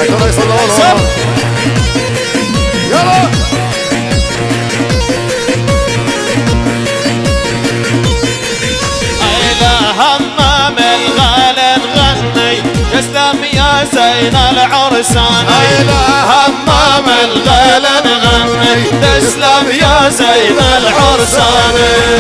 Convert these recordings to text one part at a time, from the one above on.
يلا همام الغالي نغني يسلم يا زين العرسان. همام الغالي نغني تسلم يا زين العرسان.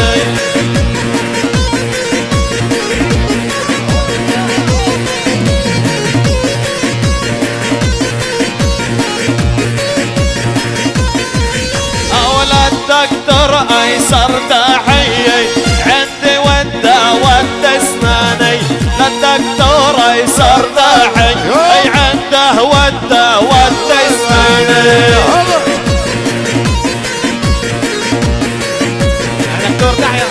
أولاد دكتور أيسر تحيي عندي ود اسناني للدكتور أيسر تحيي عنده ود اسناني. دكتور تحيا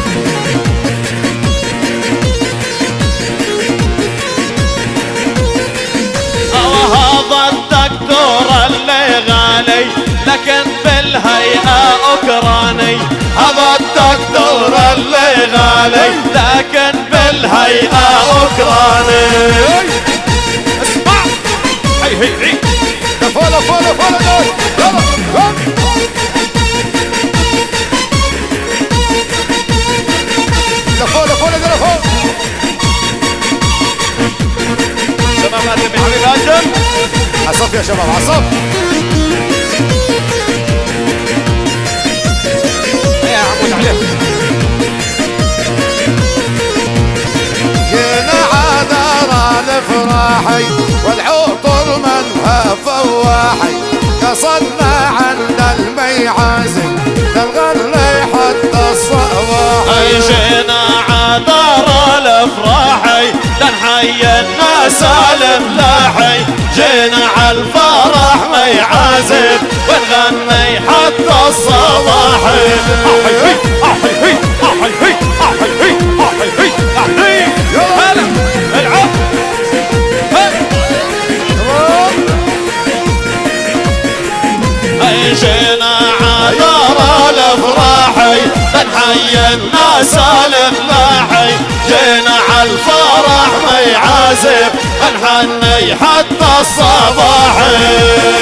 هذا الدكتور اللي غالي لكن بالهيئة أوكراني. هذا الدكتور اللي غالي لكن بالهيئة أوكراني. اسمع هي فولا يلا فوق شباب هاتم يا حبيب هاتم عصف يا شباب عصف. يا عمود عليك جينا عذرا لفراحي والعطر منها فواحي قصدنا عند الميعازم للغلي حتى الصباحي. جينا عذرا لفراحي لنحيي الناس الملاحي. جينا عالفرح ميعازم ونغني حتى الصباحي. جينا عذرا لفراحي لنحيي الناس الملاحي. جينا عالفرح ميعازم نحني حتى الصباحي.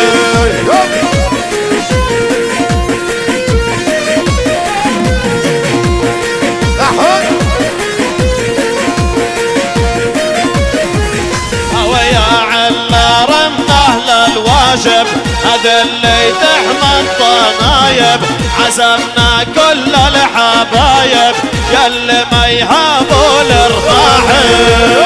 الواجب هذا اللي تحمل طنايب. عزمنا كل الحبايب ياللي ما يهابوا الرفاحي.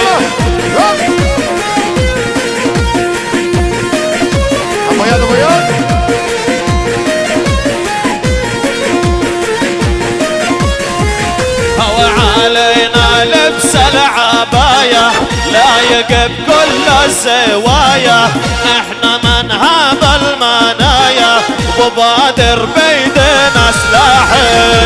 هو علينا لبس العباية لايق بكل الزوايا. نحن من هذا المنايا وبادر بيدنا سلاحي.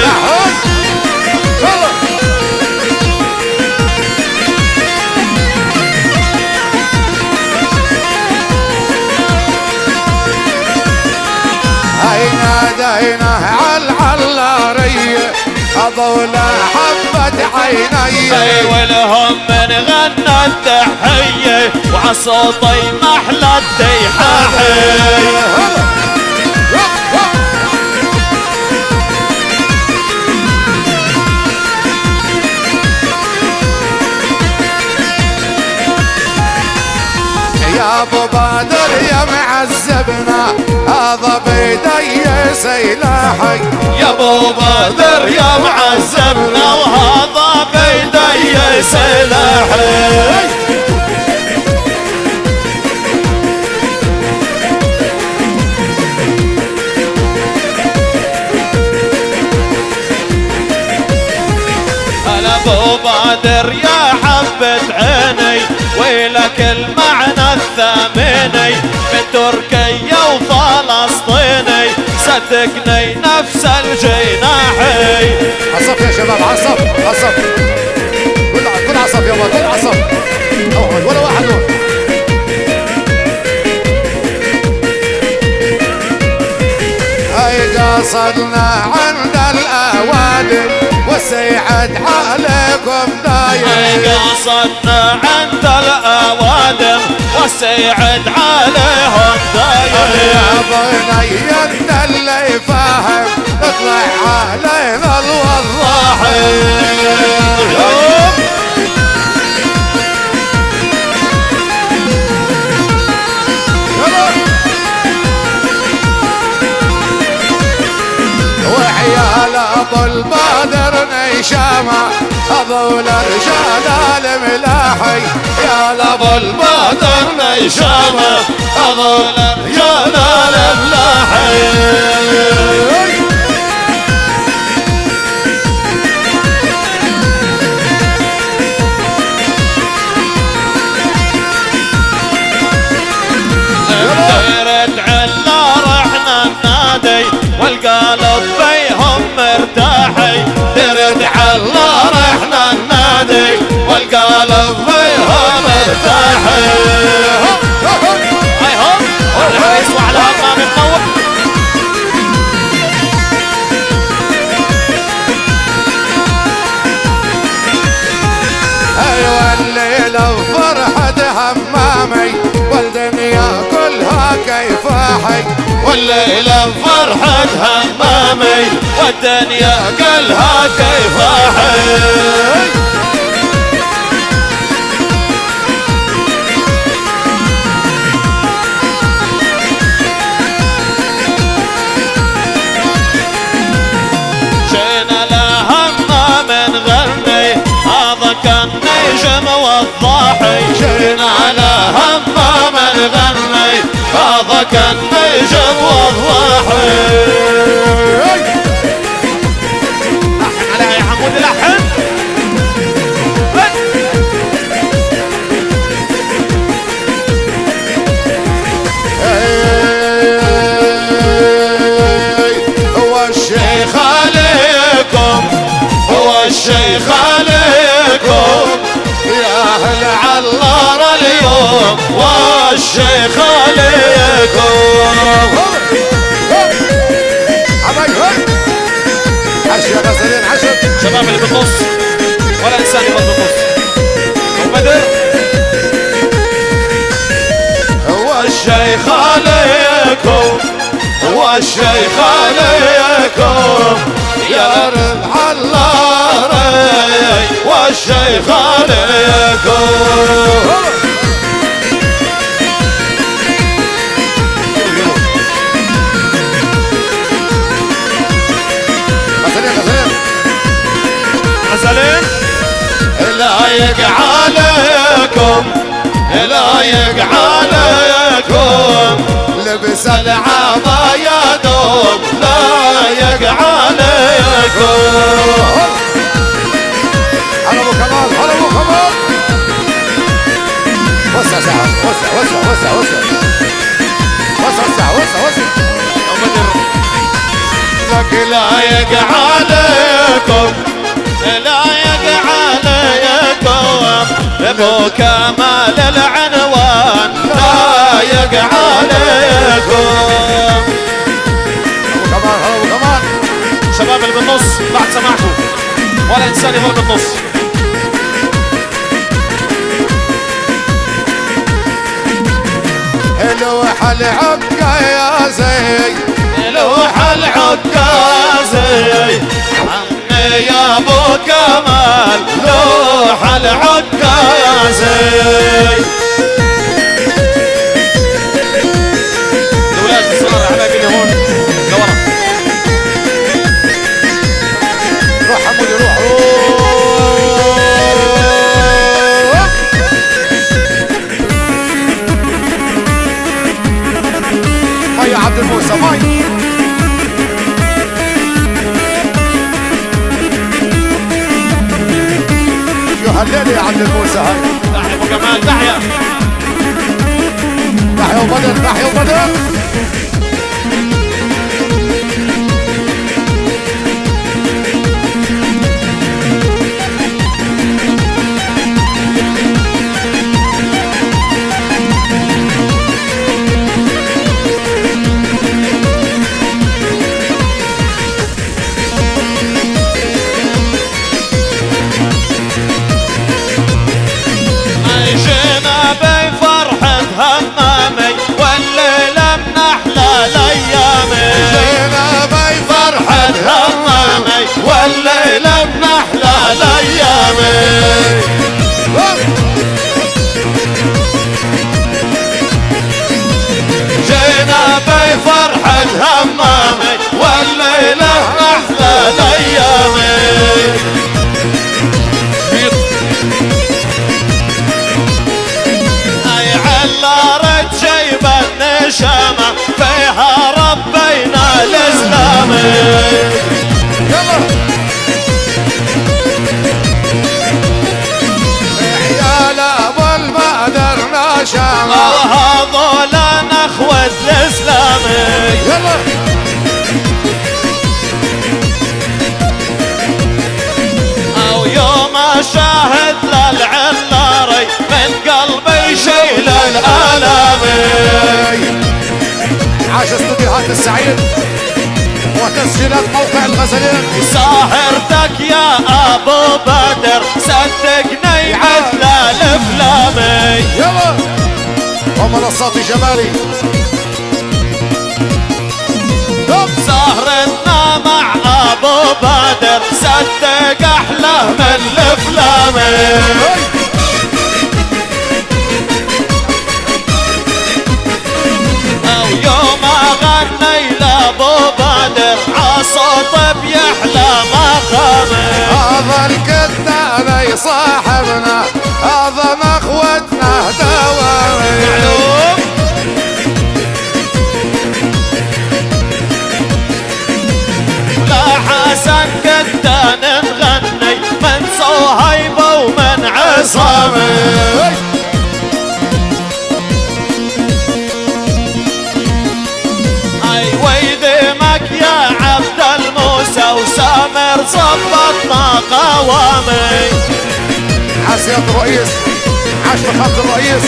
نادينا عالعلارية أضونا حبة عيني. ولهم من غنى التحية وعصوطي محلى الديحاحي. يا ابو بادر يا معذبنا هذا بيدي سلاحي. يا ابو بادر يا معذبنا وهذا بيدي سلاحي. ابو بادر يا حبة عيني ويلك المعنى الثامني. من تركيا وفلسطيني صدقني نفس الجناحي. عصف يا شباب عصف كل عصف يا ولد كل عصف ولا واحد دول. هاي قصدنا عند الاوادم والسيعد عليكم دايم. قصدنا عند الأوادم والسيعد عليهم دايم. يا بني انت اللي فاهم اطلع علينا الوضاحي. وعيال ابو البادر نيشامه هذول رجال الملاحي. يا ابو البادر نيشامه هذول رجال الملاحي. والقلب بيهم مرتاحي. ترد عالله رحنا النادي والقلب بيهم مرتاحي. هاي هوب الحريص وعلى هضام منور. ايوه الليله وفرحه همامي والدنيا كلها كيفاحي. والليلة بفرحة همامي والدنيا كلها كيفاحي. جينا لهمام نغني هذا كان نجم والضاحي. جينا لهمام نغني هذا كان نجم والضاحي. لحن عليها يا حمود لحن. هو الشيخ عليكم هو الشيخ عليكم يا اهل علار اليوم والشيخ عليكم. عشرة غزلين عشر شباب اللي بالنص ولا انسان يبقى بالنص. ابو بدر هو الشيخ عليكم هو الشيخ عليكم يا رب الله والشيخ عليكم. غزلين لايق عليكم لايق عليكم لبس العباية دوم لايق عليكم. هلا ابو كمال هلا ابو كمال. وسع ساعة وسع وسع وسع وسع وسع ساعة وسع وسع. لك لايق عليكم لايق عليكم ابو كمال العنوان لايق عليكم. ابو كمال هلا ابو كمال. شباب اللي بالنص بعد سمعكم ولا انسان يظل بالنص. لوح العكازي لوح العكازي عمي يا ابو كمال لوح العكازي. الاولاد الصغار حبايبي اللي هون لورا. روح حمودي روح مي يا عبد الموسى مي. يهللي يا عبد الموسى هاي. تحيا ابو كمال تحيا تحيا وبدر تحيا وبدر. الهمامي والليلة أحلى الأيامي. أي علارة جيب النشامة فيها ربينا الإسلامي. يلا عيال ابو البدر نشامة هذول نخوة الإسلامي. يلا أو يوم أشاهد للعلاري من قلبي شيل الآلامي. عاش استوديوهات السعيد وتسجيلات موقع الغزلين. ساهرتك يا أبو بدر صدقني مثل الأفلامي. يلا ومنصات جمالي سهرتنا مع أبو بدر صدق أحلى من الأفلامي. أو يوم أغني لأبو بدر عصوت بيحلى مقامي. هذا الكتاب صاحبنا هذا نخوتنا دوامي. معلوم لا حسن كنت نغني من صهيبة ومن عصامي. اي ويدمك يا عبد الموسى وسامر ظبطنا قوامي. عاش سيادة الرئيس عاش فخامة الرئيس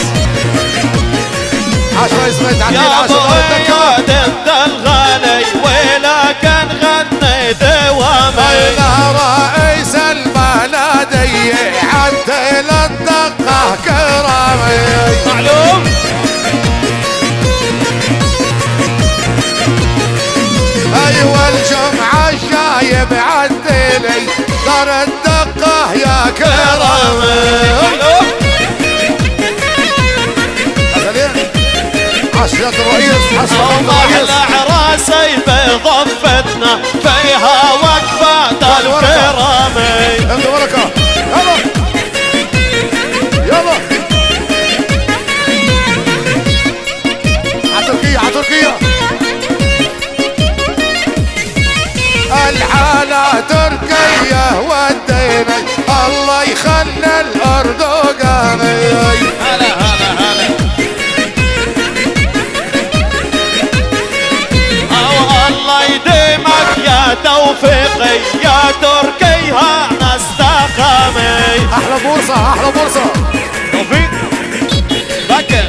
عاش رئيس بيت عديل يا عاش بوياد انت الغالي ولكن غني دوامي. يا رئيس البلدية عدل الدقة كرامي. معلوم ايوه الجمعة الجايب عدلي دار الدقة يا كرامي. عاش سيادة الرئيس عاش فخامة الرئيس. احلى عراسي بضفتنا فيها وقفة الكرامي. انت بركة يلا يلا عتركية عتركية الحالة تركية وديني الله يخلي الأردوغاني. هلا هلا هلا او الله يديمك يا توفيقي يا تركي هانا استقامي. أحلى بورصة أحلى بورصة توفيق بكر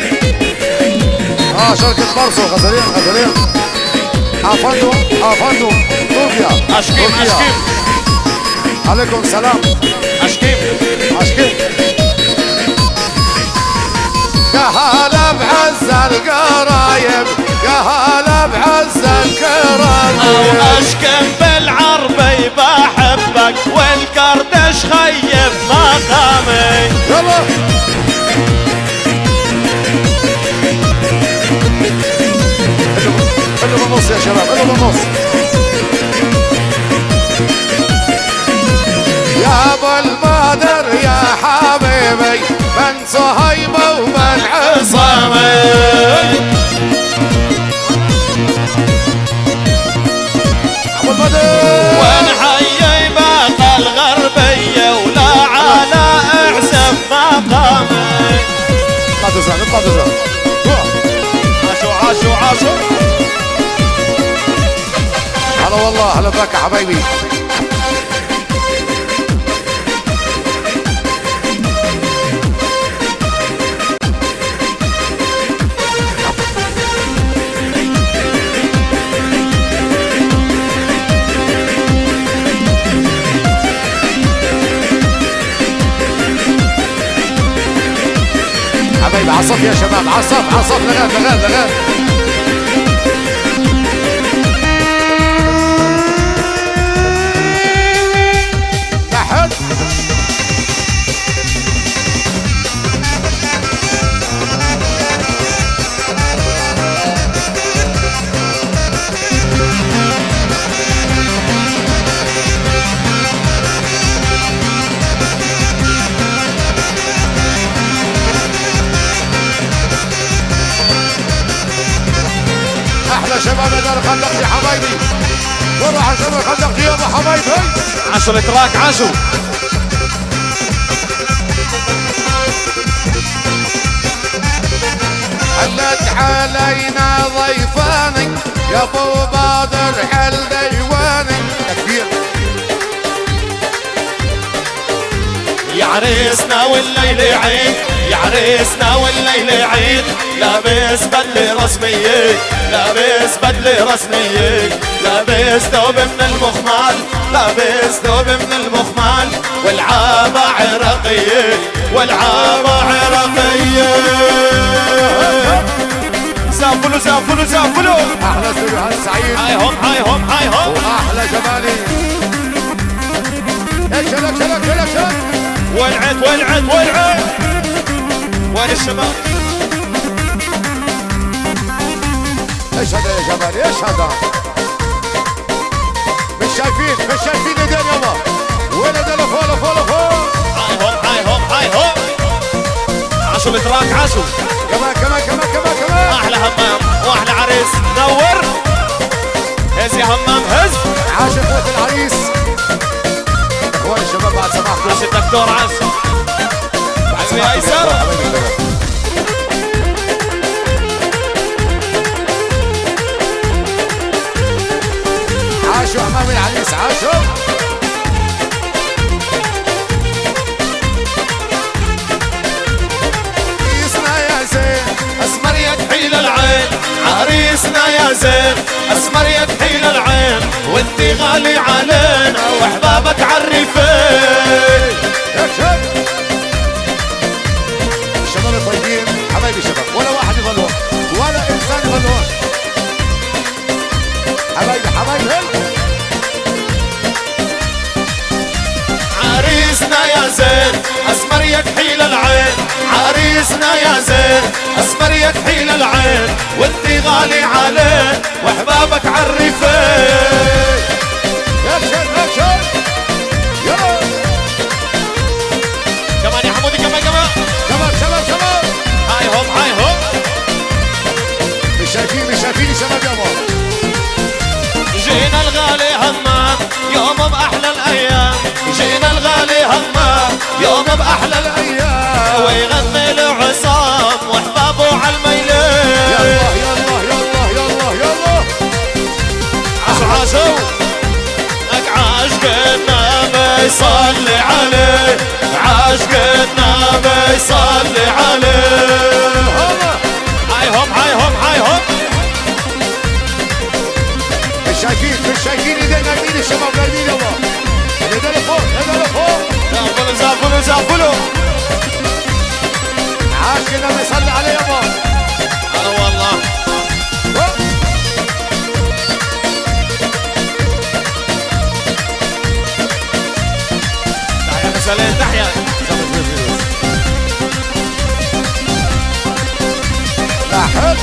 شركة مرسو غزلين غزلين أفندو أفندو تركيا اشكيم تركيا. اشكيم عليكم السلام اشكيم أشكي يا هلا بعز القرايب يا هلا بعز او الكرايب. اشكم بالعربي بحبك والكردش خيب مقامي. يلا اللي بالنص يا شباب اللي بالنص. يا ابو البدر يا حبيبي من صهيبة ومن عصامي. ابو البدر ونحيي باقى الغربية ولا على اعزب مقامي. اطلع تزن اطلع تزن روح. عاشو عاشو عاشو هلا والله هلا بك يا حبايبي. حبايبي عصف يا شباب عصف عصف لغات لغات لغات. تحت شباب نادي الخندق يا حبايبي. وروح على شباب الخندق يا ابو حبايبي. 10 تراك عاشوا. حلت علينا ضيفاني يا ابو بدر حل ديواني. تكبير. يا عريسنا والليل عيد، يا عريسنا والليل عيد، لابس بدلة رسمية، لابس بدلة رسمية، لابس ثوب من المخمال، لابس ثوب من المخمال، والعابة عراقية، والعابة عراقية. زافلوا زافلوا زافلوا. احلى سيدي سعيد. هاي هم هاي هم هاي هم. واحلى جمالي. شلك شلك شلك شلك. والعد والعد والعد. وين الشباب؟ ايش هذا يا جمالي؟ ايش هذا؟ مش شايفين مش شايفين ايدين يابا. وين ايدين فوق فوق فوق. هاي هم هاي هم هاي هم. 10 تراك عاشوا. كمان كمان كمان كمان كمان. احلى همام واحلى عريس نور. هز يا همام هز. عاش اخوة العريس. اخوان الشباب بعد سماحكم. عاش الدكتور عاش. حبيبي ايسر. عاشوا امام العريس عاشوا. عريسنا يا زين اسمر يا كحيل العين، عريسنا يا زين اسمر يا كحيل العين، وانت غالي علينا واحبابك عالريفين. يا شباب الشباب الطيبين حبايبي الشباب، ولا واحد يظلون ولا انسان يظلون. حبايبي حبايبي. عريسنا يا زين اسمر يا كحيل العين، عريسنا يا زين اسمر يا كحيل العين، وانت غالي عليه واحبابك عالريفين. يا شباب يا شباب يلا كمان يا حمودي كمان كمان شباب شباب شباب. هاي هم هاي هم. مش شايفين مش شايفين الشباب يابا. جينا الغالي همام يوم بأحلى الأيام، جينا الغالي همام يوم بأحلى الأيام، ويغني العصام وحبابه عالميلين. يلا يلا يلا يلا يلا. عاشوا لك عاشقنا بيصلي عليه، عاشقنا بيصلي عليه. هاي هم هاي هم هاي هم. مش شايفين مش شايفين ايدين نايمين الشباب نايمين يابا. ايدين فوق ايدين فوق. زافلوا زافلوا زافلوا. عاش كده بيصلي عليه يابا. هلا والله. تحيا مسالين تحيا. لاحق.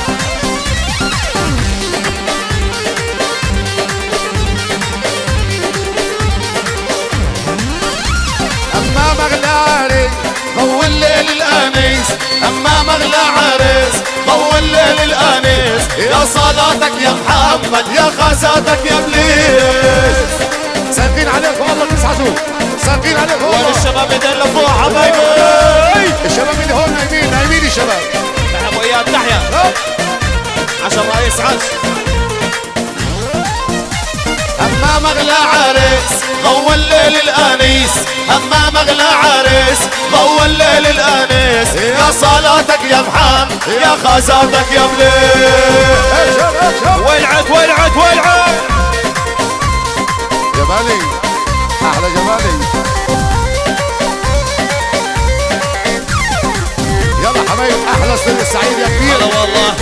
أما مغلى عريس ضو الليل الأنيس، أما مغلى عريس ضو الليل الأنيس، يا صلاتك يا محمد يا خزاتك يا إبليس. ساقين عليكم والله تسعدوا. ساقين عليكم وين والله. الشباب اللي فوق حبايبي؟ الشباب اللي هون نايمين نايمين الشباب. تحيا أبو إياد تحيا. عشان رئيس عز. أما مغلى عريس ضو الليل الأنيس، أما مغلى عريس ضو الليل الأنيس، يا صلاتك يا محمد يا خزاتك يا إبليس. والعد والعد والعد. جمالي احلى جمالي. يلا حبايب احلى سر السعيد يا كبير. هلا والله.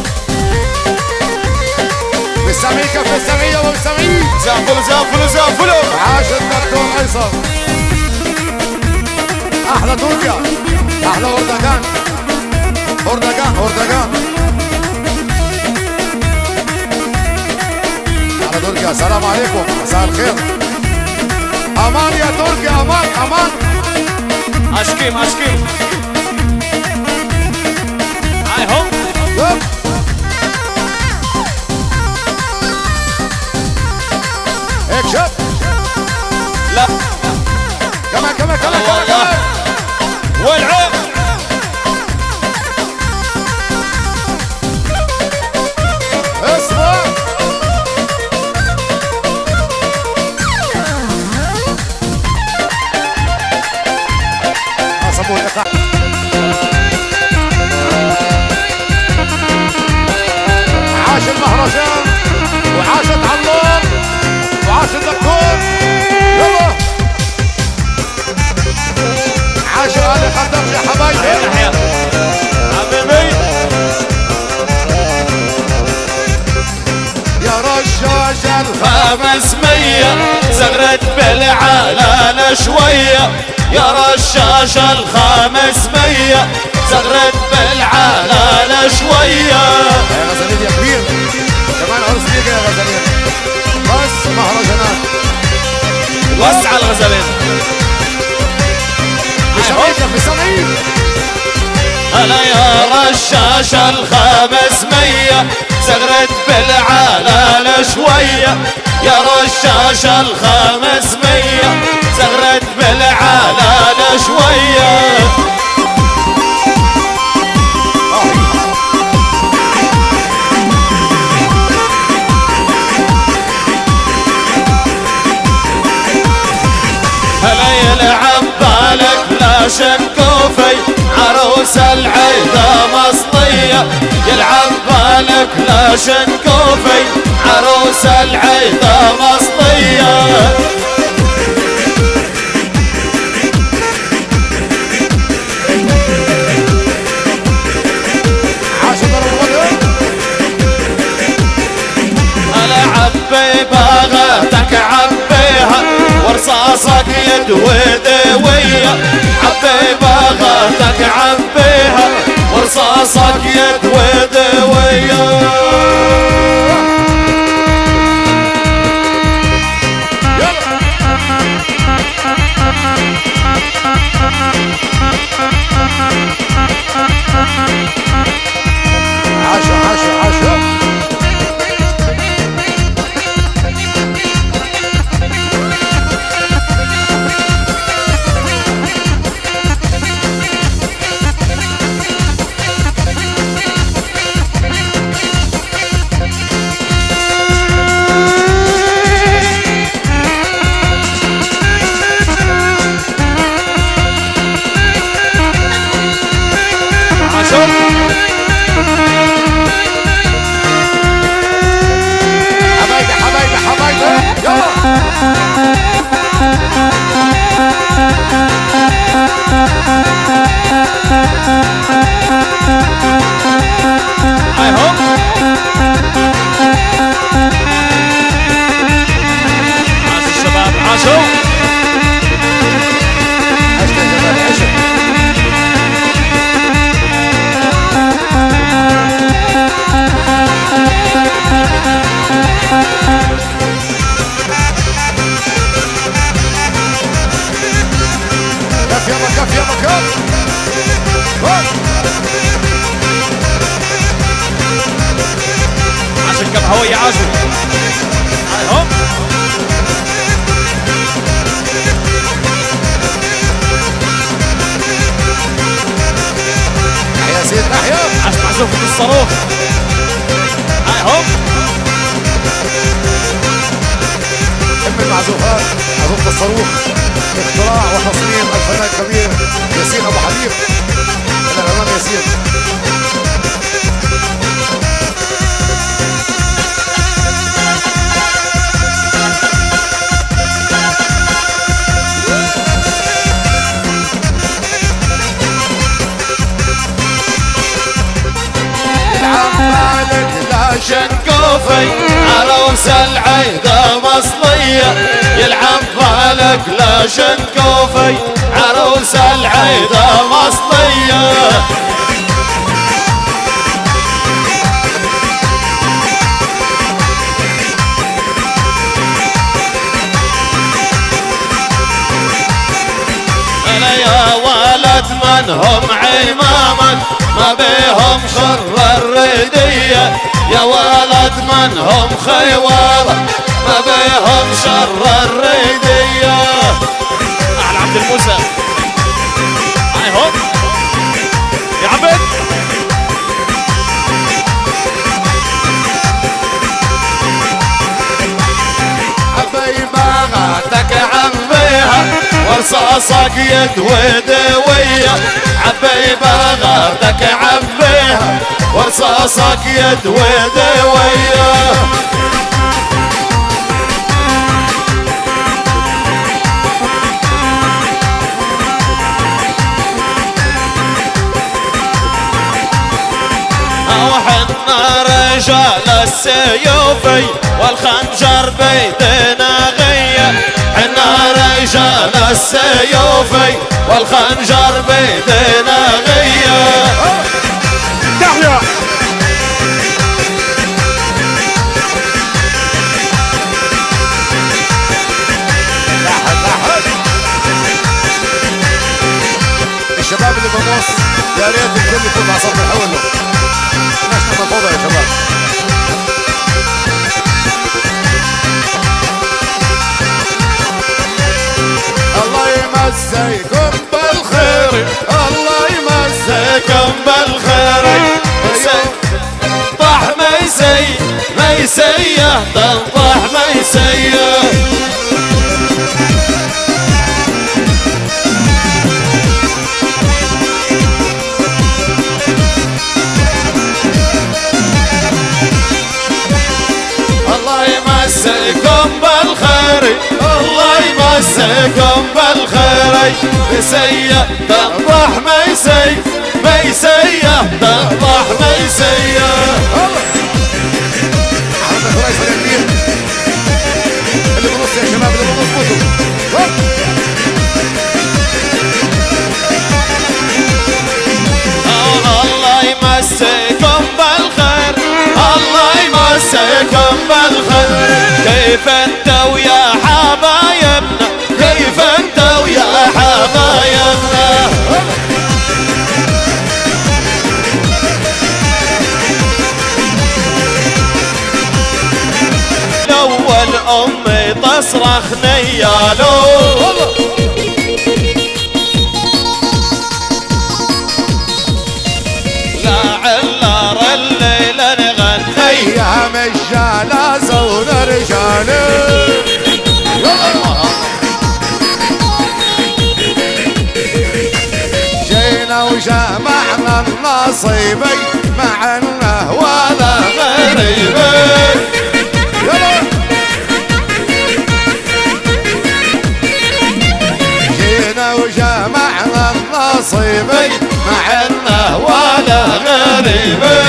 بالسمعي كف السمعية وبالسمعي. زافلوا زافلوا زافلوا. عاش الدكتور ايسر. احلى تركيا احلى اردغان اردغان اردغان. احلى تركيا السلام عليكم مساء الخير. امان يا تركيا امان امان. اشكيم اشكيم. هاي هم. شب لا كمان كمان كمان كمان كمان والعب اسمع عصبوا الايقاع عاش المهرجان وعاشت علام وعاش الدكتور يلا عاش آل خطر يا حبايبي حبيبي يا رشاش ال500 زغرت بالعلالة شوية يا رشاش ال500 زغرت بالعلالة شوية يا غزالين يا كبير كمان عرس ليك يا غزالين بس مهرجانات وسع الغزالين بشريكة في صنعيد هلا يا رشاش ال500 زغرت بالعلالة شوية يا رشاش ال500 زغرت بالعلالة شوية هلا يلعب بالك لا شنكوفي عروس العيدة مصطية يلعب بالك لا شنكوفي عروس العيدة مصطية هلا عبي باغتك عبيها ورصاصك يدوي دوية عبي باغتك عبيها ورصاصك يدوي دوية عاشوا عاشوا عاشوا حبايبي حبايبي حبايبي يلا هاي هوب عاش الشباب عاشوا عشت الجمال عشت كف يلا كف يلا كف عاش الكب هوية عاشوا هاي هوب يا سيد نحيا عاش معزوفة الصاروخ هاي هوب ام المعزوفات معزوفة الصاروخ اختراع وتصميم الفنان الكبير ياسين ابو حبيب الى الامام ياسين شنكوفي عروس العيدة مصلية يلعب بالك لا شنكوفي عروس العيدة مصلية أنا يا ولد من هم عمامك ما بيهم شر الردية يا ولد ولد منهم خيوره ما بيهم شر الريديه. على عبد الموسى هاي هوب يا عبد. باغاتك عبيها ورصاصك يد ودوية. عبي باغاتك عبيها ورصاصك يد ودوية. وحنا رجال السيوفي والخنجر بيدنا غية. حنا رجال السيوفي والخنجر بيدنا غية. تحيا الشباب اللي بالنص يا ريت الكل يكون مع صف الحول له. ماشي نعمل فوضى يا شباب. الله يمسيكم بالخير الله يمسيكم بالخير. طح ميسيه طح ميسيه. يمسيكم بالخير الله يمسيكم بالخير. ميسيه تنضح ميسيه تنضح ميسيه. عندك رئيس الكبير اللي بنص يا شباب اللي بنص فوتوا. الله يمسيكم بالخير الله يمسيكم بالخير. كيف انت ويا حبايبنا كيف انت ويا حبايبنا. الاول امي تصرخ نيالو. يا مجالة زون رجالي. جينا وجمعنا النصيبي معنا ولا غريبي. جينا وجمعنا النصيبي معنا ولا غريبي.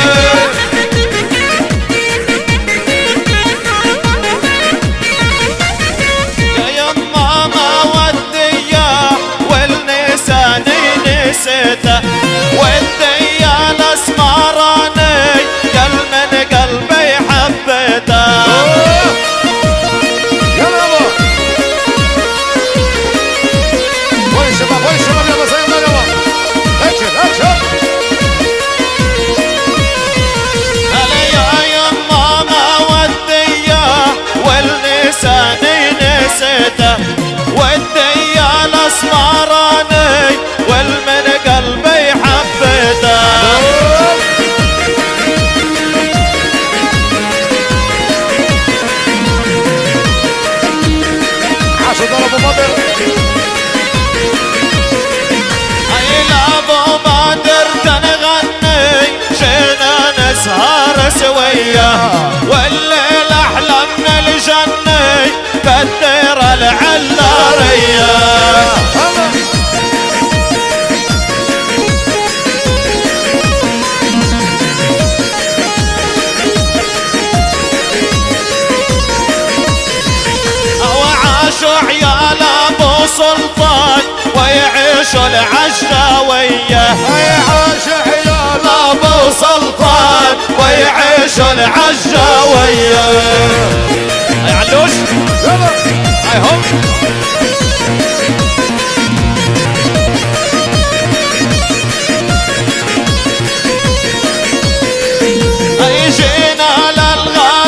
والديان اسمراني قل من قلبي حبيته. يلا يابا وين الشباب وين الشباب يلا زينا يلا اكشن اكشن. هلا يا ماما ودية والنساني نسيته. والديان اسمراني والمن قلبي حبيته. عاشوا ضربوا بدر. هاي لابو بدر تنغني جينا نسهر سوية. والليل احلى من الجنة بالديرة العلارية. عيال ابو سلطان ويعيشوا العجاوية. يعيش عيال ابو سلطان ويعيشوا العجاوية. هاي علوش يلا هاي هم. هاي جينا للغاية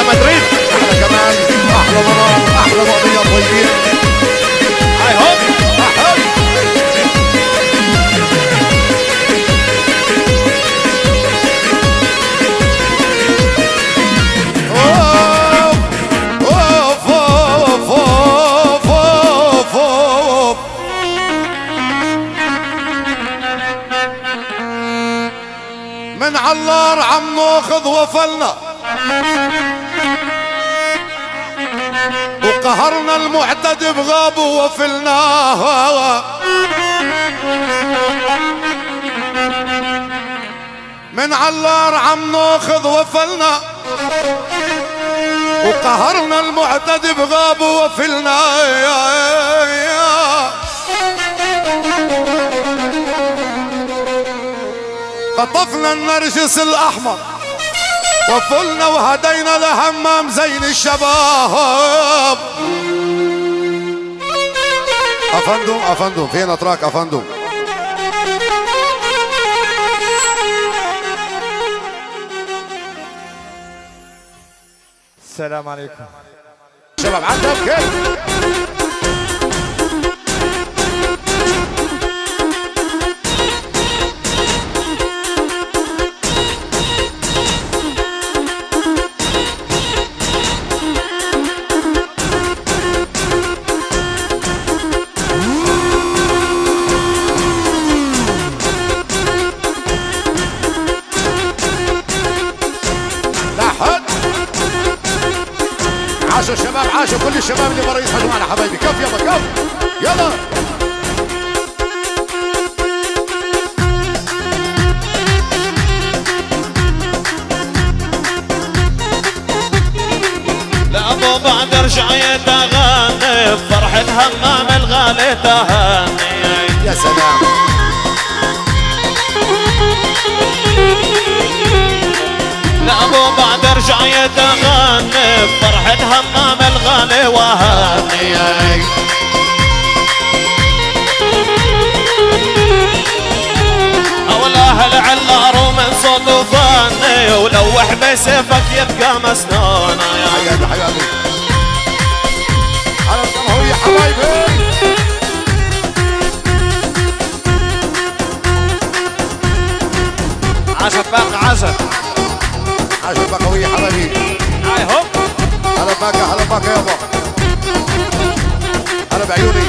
احلى مدريد، احلى كمان، احلى مرام، احلى مقضية طيبين. هاي هوب. من علار عم ناخذ وفلنا وقهرنا المعتدي بغاب ووفلناه. من علار عم ناخذ وفلنا وقهرنا المعتدي بغاب ووفلنا. قطفنا النرجس الأحمر وفلنا وهدينا لهمام زين الشباب. أفندم أفندم فين أتراك أفندم؟ السلام عليكم شباب عندك كيف؟ عاشوا الشباب، عاشوا كل الشباب اللي برا يصحوا معنا حبايبي. كف يابا كف يلا. لأبو بعد رجعت أغاني بفرحة همام الغالي تهاني. يا سلام. لأبو بعد رجعت أغاني بفرحة همام الغالي وهاني. أول أهل علار ومن صوته فاني ولوح بسيفك يبقى مسنون. حياتي حياتي على الجمهور يا حبايبي. عشت باقي عشت. عاشوا بقوية حبايبي. هاي هوب. هلا باكا هلا باكا يابا. هلا بعيوني.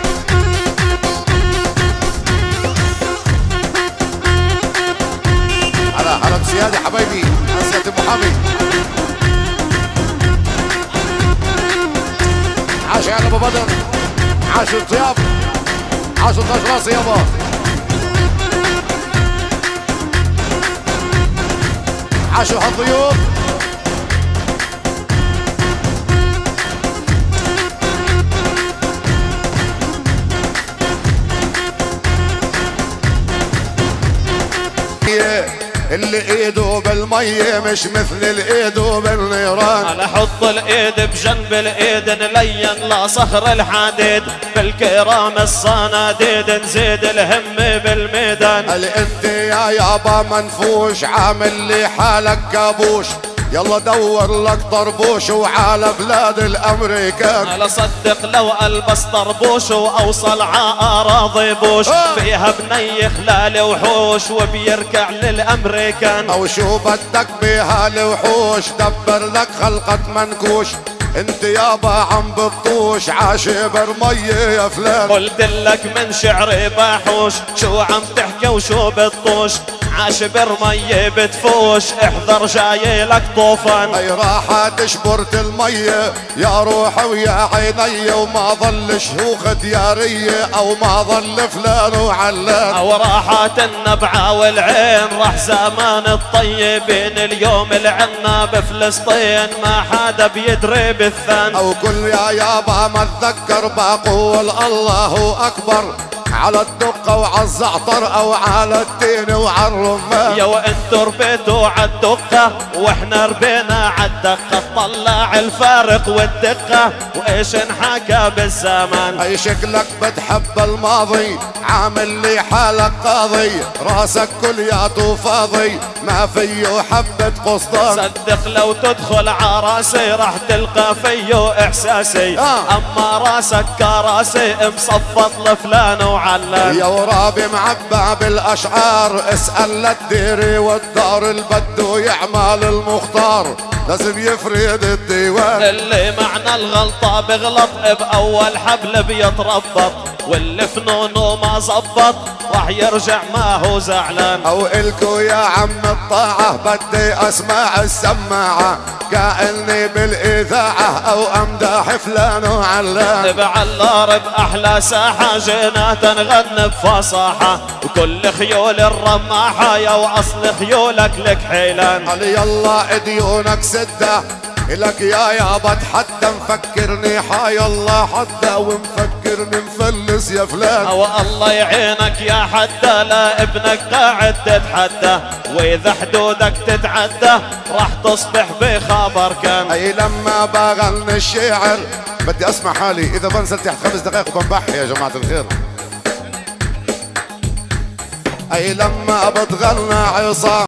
هلا بسيادة حبايبي. سيادة المحامي. عاشوا يا ابو بدر. عاشوا الطياب. عاشوا تاج راسي يابا. عاشوا هالضيوف. اللي ايده بالمية مش مثل الايده بالنيران. على حط الايد بجنب الايد نلين لا صخر الحديد بالكرام الصناديد نزيد الهم بالميدان. قال انت يا يابا منفوش عامل لي حالك كابوش. يلا دور لك طربوش وعلى بلاد الامريكان. على صدق لو البس طربوش واوصل عاراضي بوش فيها بني خلال وحوش وبيركع للامريكان. او شو بدك بها الوحوش دبر لك خلقة منكوش. انت يابا عم بطوش عاشبر مية يا فلان. قلت لك من شعري بحوش شو عم تحكي وشو بتطوش. عاشبر مية بتفوش احذر جاي لك طوفان. اي راحت شبرت المية يا روحي ويا عيني وما ظل شهوخ ديارية او ما ظل فلان وعلان. او راحت النبعة والعين راح زمان الطيبين اليوم العنا بفلسطين ما حدا بيدري بالثان. او كل يا يابا ما اتذكر بقول الله اكبر على الدقة وعلى الزعتر او على التين وعلى الرمان. يا وانتو ربيتوا عالدقة واحنا ربينا عالدقة، طلع الفارق والدقة وايش انحكى بالزمان. اي شكلك بتحب الماضي عامل لي حالك قاضي، راسك كلياته فاضي ما فيه حبة قسطان. صدق لو تدخل عراسي راح تلقى فيه احساسي، اما راسك كراسي مصفط لفلان وعلان. يا ورابي معبى بالاشعار اسأل للديري والدار البدو يعمل المختار لازم يفرد الديوان. اللي معنى الغلطة بغلط بأول حبل بيتربط، واللي فنونه ما زبط راح يرجع ما هو زعلان. او الكو يا عم الطاعة بدي اسمع السماعة كأني بالاذاعة او امدح فلان وعلان. بعالار باحلى ساحة جينا تنغني بفصاحة، وكل خيول الرماحة يا واصل خيولك لك حيلان. قال يلا ديونك سدة لك يا يابا اتحدى مفكرني حي الله حدا ومفكرني مفلس يا فلان. والله يعينك يا حدا لا ابنك قاعد تتحدى، واذا حدودك تتعدى راح تصبح بخبر كان. اي لما بغني الشعر بدي اسمع حالي اذا بنزل تحت 5 دقائق وبنبحي يا جماعة الخير. اي لما بتغنى عصام